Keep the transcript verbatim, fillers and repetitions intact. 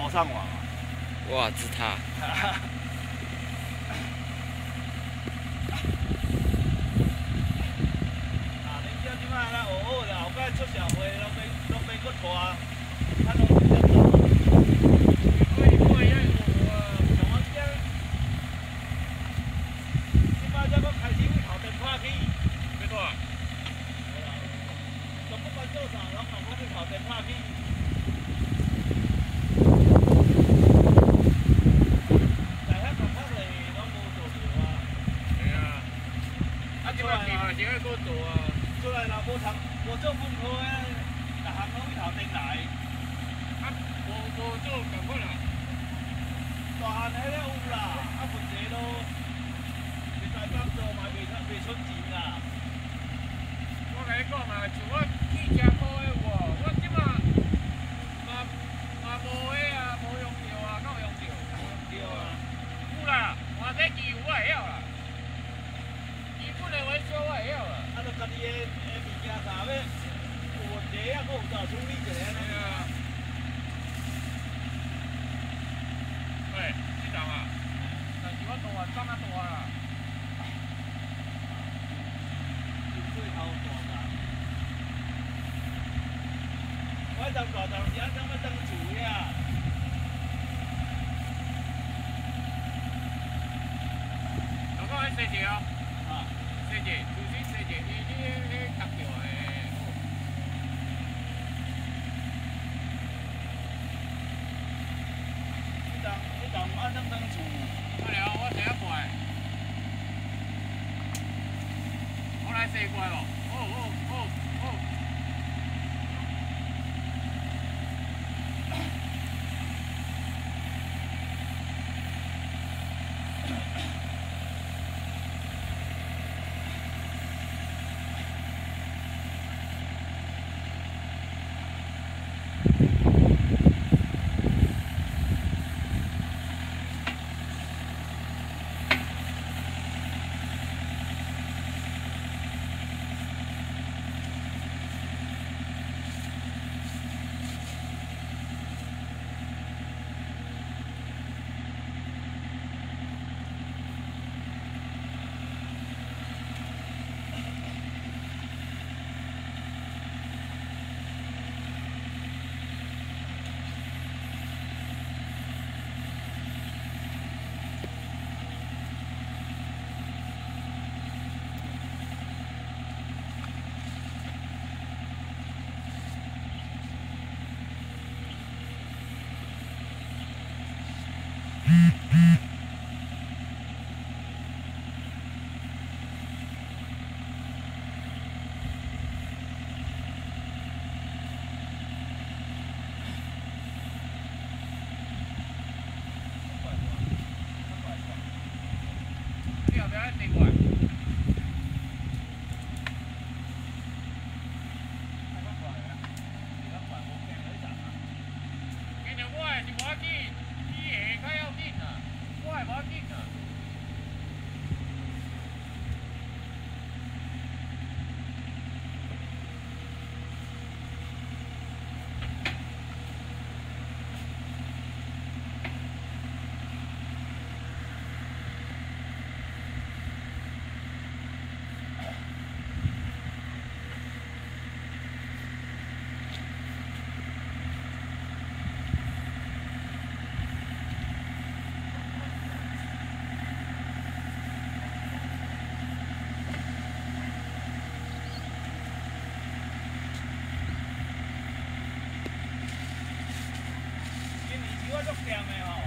跑上网啊！ 哇，是他。 啊，恁遮即摆来学学啦，后摆出社会拢免拢免搁拖，啊，拢直接走。可以可以爱学啊，像我遮，即摆才搁开始去头电拍去，要怎？就不管做啥，拢嘛搁去头电拍去。 是爱搁做啊， 出来啦，无读无做功课诶，逐项拢去头前来。 啊，无无做共款啦。 大汉迄个有啦，啊问题咯，袂使帮做嘛，袂出袂出钱啦。 我甲你讲嘛，像我去车库诶有无？我即马嘛嘛无迄啊，无用着啊，敢有用着？ 无用着啊。 有啦，换这机我会晓啦。 基本的维修我会晓啦。 啊，著家己的的物件啥要有问题啊，搁有咋处理一下安尼啊？ 喂，市长啊，但是我大汉长啊大啦。 最头大干。我当大当时啊，怎要当厝呀？ 刚刚迄细条。 啊， 细节，首先细节，伊你迄夹着诶， 你当你当安怎当厝？ 啊了，我坐啊快，我来坐过咯。哦哦哦哦。你后壁爱坐过来。其实我诶是无要紧，你下较要紧啊，我诶无要紧啊。 我足咸的吼。